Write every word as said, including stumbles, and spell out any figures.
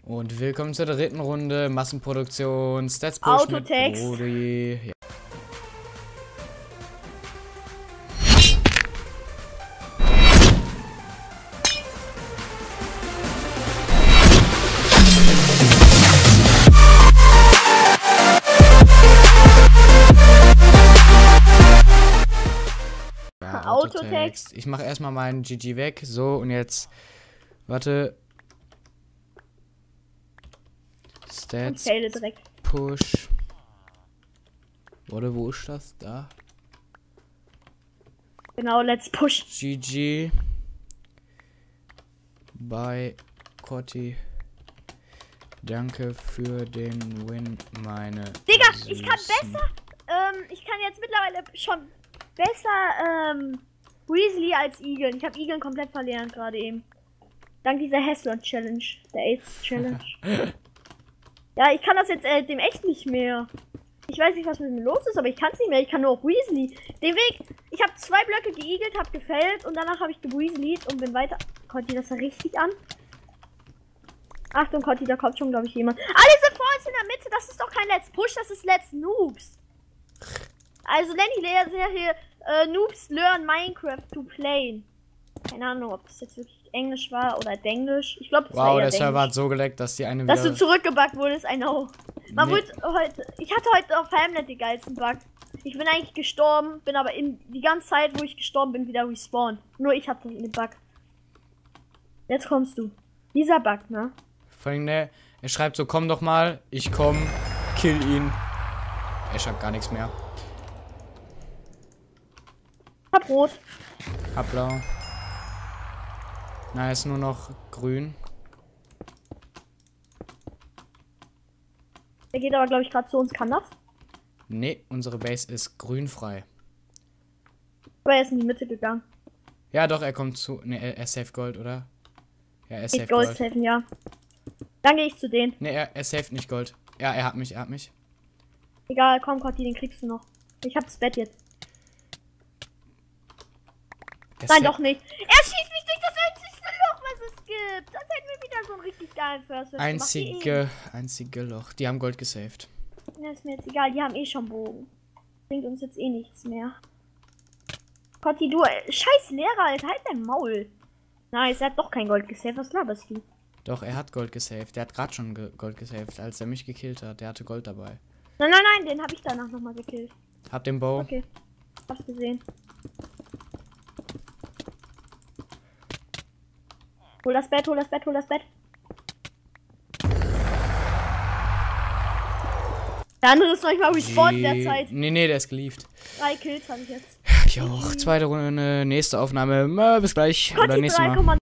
Und willkommen zur dritten Runde Massenproduktion Stats Push Autotext. mit Brody. Ja. Ja, Autotext. Ich mache erstmal meinen G G weg. So, und jetzt. Warte. Stats direkt. Push. Oder wo ist das? Da. Genau, let's push. G G. Bei Cotti. Danke für den Win, meine. Digga, Süßen. ich kann besser. Ähm, ich kann jetzt mittlerweile schon besser ähm, Weasley als Eagle. Ich habe Eagle komplett verlernt gerade eben. Dank dieser Hassler Challenge. Der Aids Challenge. Ja, ich kann das jetzt äh, dem echt nicht mehr. Ich weiß nicht, was mit mir los ist, aber ich kann es nicht mehr. Ich kann nur auf Weasley. Den Weg. Ich habe zwei Blöcke geigelt, habe gefällt und danach habe ich geweasleyt und bin weiter. Conti, das war richtig an. Achtung, Conti, da kommt schon, glaube ich, jemand. Alle sind vor uns in der Mitte. Das ist doch kein Let's Push, das ist Let's Noobs. Also nenn die Serie äh, Noobs Learn Minecraft to Play. Keine Ahnung, ob das jetzt wirklich Englisch war oder Denglisch. Ich glaube, es war Wow, eher der Server Denglisch. hat so geleckt, dass die eine Dass wieder... du zurückgebackt wurdest, I know. Man Nee. wurde heute, ich hatte heute auf Hamlet die geilsten Bug. Ich bin eigentlich gestorben, bin aber in die ganze Zeit, wo ich gestorben bin, wieder respawned. Nur ich hatte den Bug. Jetzt kommst du. Dieser Bug, ne? Vor allem, ne, er schreibt so, komm doch mal, ich komm, kill ihn. Er schreibt gar nichts mehr. Hab rot. Hab blau. Na, ist nur noch grün. Der geht aber, glaube ich, gerade zu uns. Kann das? Ne, unsere Base ist grünfrei. Aber er ist in die Mitte gegangen. Ja, doch, er kommt zu... Ne, er, er safe Gold, oder? Ja, er Ich safe Gold Gold. safen, ja. Dann gehe ich zu denen. Ne, er, er safe nicht Gold. Ja, er hat mich, er hat mich. Egal, komm, Cotti, den kriegst du noch. Ich hab das Bett jetzt. Er Nein, safe- doch nicht. Er schießt mich durch das einzigste Loch, was es gibt. Das hätten wir wieder so einen richtig geilen First Hit gemacht. Einzige, einzige Loch. Die haben Gold gesaved. Ja, ist mir jetzt egal, die haben eh schon Bogen. Bringt uns jetzt eh nichts mehr. Cotti, du, äh, scheiß Lehrer, Alter, halt dein Maul. Nice, er hat doch kein Gold gesaved, was laberst du? Doch, er hat Gold gesaved. Der hat gerade schon ge Gold gesaved, als er mich gekillt hat. Der hatte Gold dabei. Nein, nein, nein, den habe ich danach nochmal gekillt. Hab den Bow. Okay, hab's gesehen. Hol das Bett, hol das Bett, hol das Bett. Der andere ist noch nicht mal respawned derzeit. Nee, nee, der ist gelieft. Drei Kills habe ich jetzt. Jo, zweite Runde, nächste Aufnahme. Äh, bis gleich. Oder Cotti nächstes Mal. drei,